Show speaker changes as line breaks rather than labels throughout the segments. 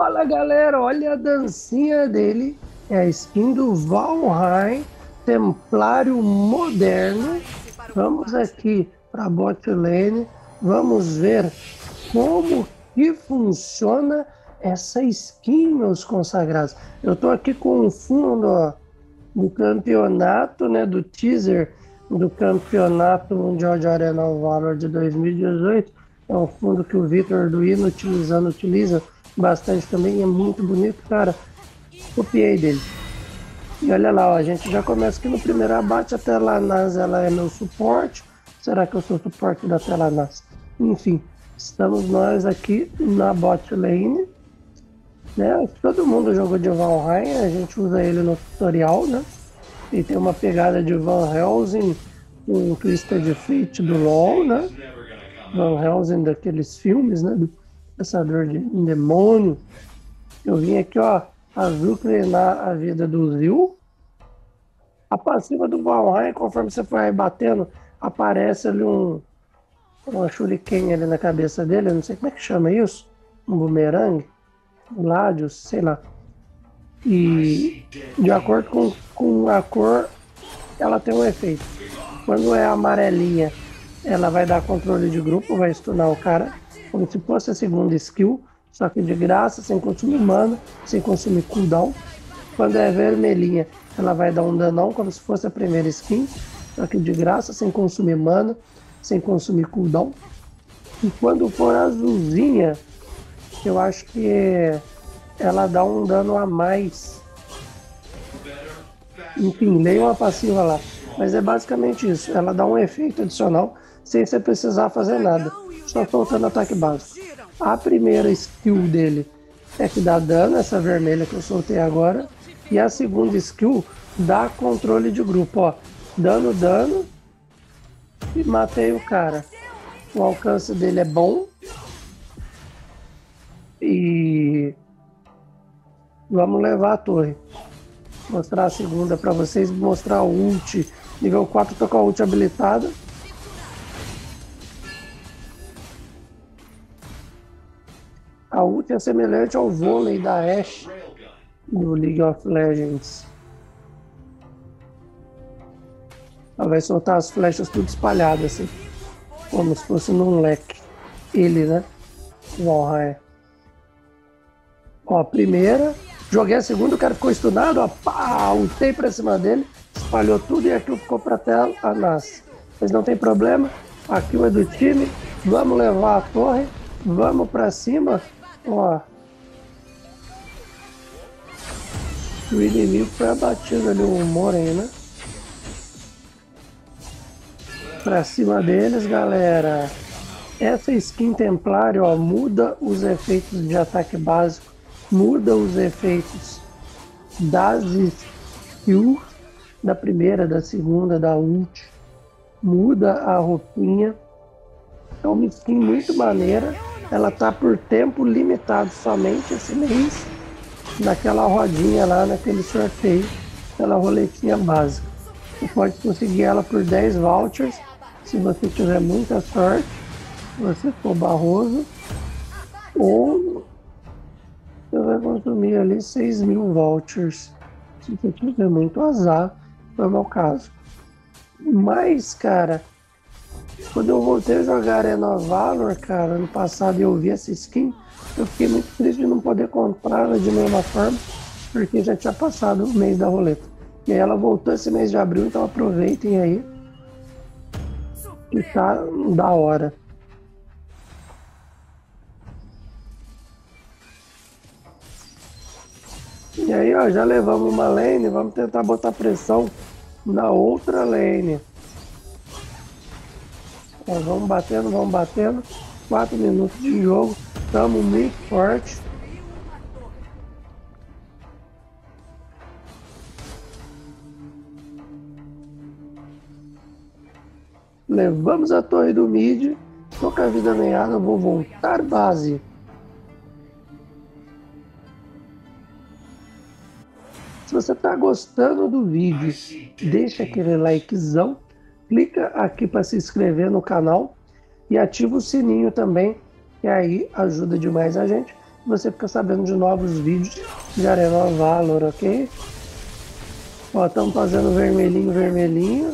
Fala galera, olha a dancinha dele. É a skin do Valheim, Templário Moderno. Vamos aqui para bot lane. Vamos ver como que funciona essa skin, meus consagrados. Eu tô aqui com o fundo, ó, do campeonato, né, do teaser do Campeonato Mundial de Arena of Valor de 2018. É um fundo que o Vitor do Inutilizando utiliza bastante também, é muito bonito, cara. Copiei dele. E olha lá, ó, a gente já começa aqui no primeiro abate. A Telanaz, ela é meu suporte. Será que eu sou suporte da Telanaz? Enfim, estamos nós aqui na bot lane, né? Todo mundo jogou de Valheim, a gente usa ele no tutorial, né? E tem uma pegada de Van Helsing, um Twisted Fate do LoL, né? Van Helsing daqueles filmes, né? Do Caçador de Demônio. Eu vim aqui, ó, azucrinar a vida do Zil. A passiva do Valheim, conforme você vai batendo, aparece ali uma shuriken ali na cabeça dele, eu não sei como é que chama isso, um bumerangue, um Ladius, sei lá. E de acordo com a cor, ela tem um efeito. Quando é amarelinha, ela vai dar controle de grupo, vai stunar o cara, como se fosse a segunda skill, só que de graça, sem consumir mana, sem consumir cooldown. Quando é vermelhinha, ela vai dar um danão, como se fosse a primeira skin, só que de graça, sem consumir mana, sem consumir cooldown. E quando for azulzinha, eu acho que ela dá um dano a mais. Enfim, leia uma passiva lá. Mas é basicamente isso. Ela dá um efeito adicional sem você precisar fazer nada. Só soltando ataque básico. A primeira skill dele é que dá dano, essa vermelha que eu soltei agora. E a segunda skill dá controle de grupo. Ó, dando dano e matei o cara. O alcance dele é bom. E vamos levar a torre. Mostrar a segunda para vocês, mostrar o ult. Nível 4, tô com a ult habilitada. A ult é semelhante ao vôlei da Ashe no League of Legends. Ela vai soltar as flechas tudo espalhadas assim, como se fosse num leque. Ele, né? Valheim. Ó, a primeira. Joguei a segunda, o cara ficou stunado, ó, pá, ultei pra cima dele, espalhou tudo e aquilo ficou pra tela a nas. Mas não tem problema, aquilo é do time, vamos levar a torre, vamos pra cima, ó. O inimigo foi abatido ali, o Moren, né? Pra cima deles, galera. Essa skin Templário, ó, muda os efeitos de ataque básico, muda os efeitos das skills, da primeira, da segunda, da ult, muda a roupinha. É uma skin muito maneira. Ela tá por tempo limitado somente esse mês, naquela rodinha lá, naquele sorteio, aquela roletinha básica. Você pode conseguir ela por 10 vouchers, se você tiver muita sorte, se você for barroso, ou você vai consumir ali 6.000 vouchers, se você tiver muito azar, foi o meu caso. Mas, cara, quando eu voltei a jogar Arena of Valor, cara, ano passado eu vi essa skin, eu fiquei muito triste de não poder comprá-la de nenhuma forma, porque já tinha passado o mês da roleta. E aí ela voltou esse mês de abril, então aproveitem aí, que tá da hora. E aí, ó, já levamos uma lane, vamos tentar botar pressão na outra lane. Ó, vamos batendo. 4 minutos de jogo, estamos muito forte. Levamos a torre do mid, tô com a vida meada, vou voltar base. Se você está gostando do vídeo, deixa aquele likezão, clica aqui para se inscrever no canal e ativa o sininho também, que aí ajuda demais a gente. você fica sabendo de novos vídeos de Arena Valor, ok? Ó, estamos fazendo vermelhinho, vermelhinho.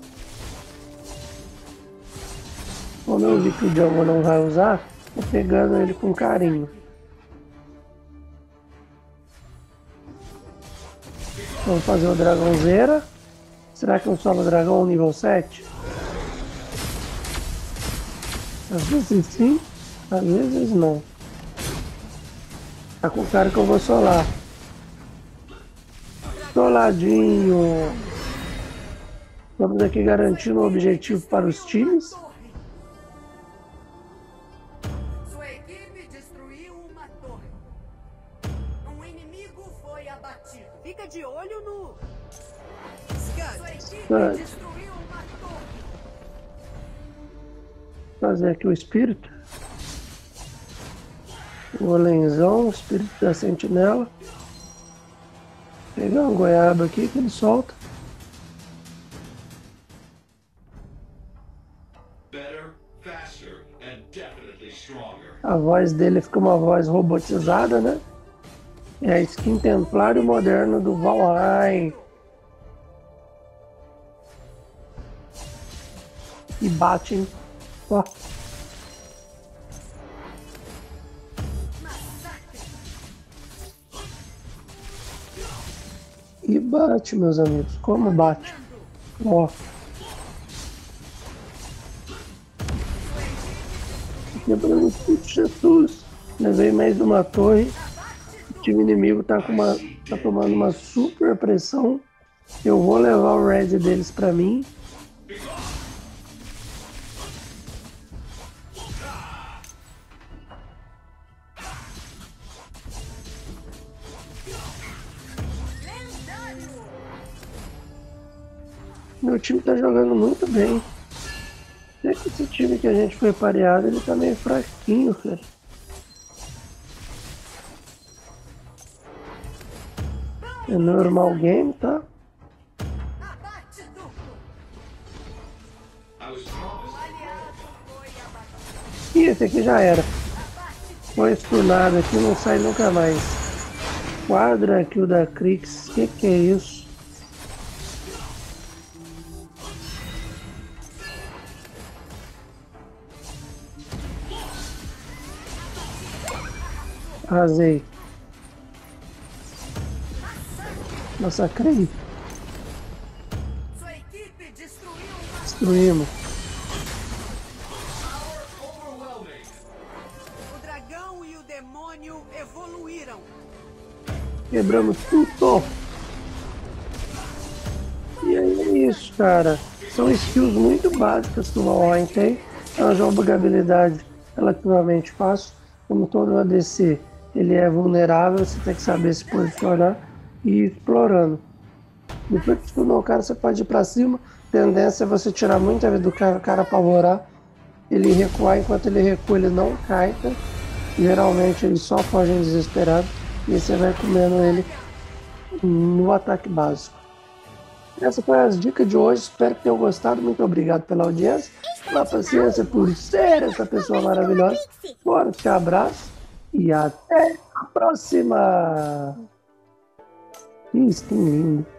Como eu vi que o Django não vai usar, tô pegando ele com carinho. Vamos fazer o dragãozeira. Será que eu solo o dragão nível 7? Às vezes sim, às vezes não. Tá com o cara que eu vou solar. Soladinho. Vamos aqui garantindo o objetivo para os times.
Sua equipe destruiu uma torre. Um inimigo foi abatido. Fica de olho no... Sua equipe destruiu uma torre.
Fazer aqui o espírito. O golenzão, o espírito da sentinela. Pegar uma goiaba aqui que ele solta. A voz dele fica uma voz robotizada, né? É a skin Templário Moderno do Valheim. E bate, hein? Ó. E bate, meus amigos. Como bate? Ó. Quebrando tudo, Jesus. Levei mais de uma torre. O time inimigo tá tomando uma super pressão. Eu vou levar o red deles pra mim. Meu time tá jogando muito bem. Esse time que a gente foi pareado, ele tá meio fraquinho, cara. É normal game, tá? Ih, esse aqui já era. Foi stunado aqui, não sai nunca mais. Quadra kill da Krix, que é isso? Arrasei. Massacrei. Destruímos.
O dragão e o demônio evoluíram.
Quebramos tudo. E aí é isso, cara. São skills muito básicas que o Valheim tem. É uma jogabilidade relativamente fácil. Como todo ADC, ele é vulnerável, você tem que saber se posicionar e ir explorando. Depois que estudou o cara, você pode ir pra cima. Tendência é você tirar muita vida do cara, o cara apavorar, ele recuar. Enquanto ele recua, ele não cai, tá? Geralmente ele só foge desesperado e aí você vai comendo ele no ataque básico. Essa foi as dicas de hoje, espero que tenham gostado. Muito obrigado pela audiência, pela paciência, por ser essa pessoa maravilhosa. Forte abraço e até a próxima. Que skin lindo.